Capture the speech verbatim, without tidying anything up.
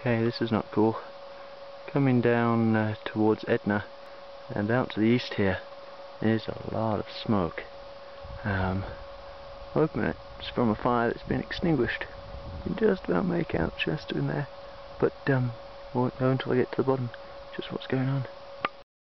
Okay, this is not cool. Coming down uh, towards Etna and out to the east here, there's a lot of smoke. Um, hoping it's from a fire that's been extinguished. You can just about make out Chester in there, but um, won't know until I get to the bottom just what's going on.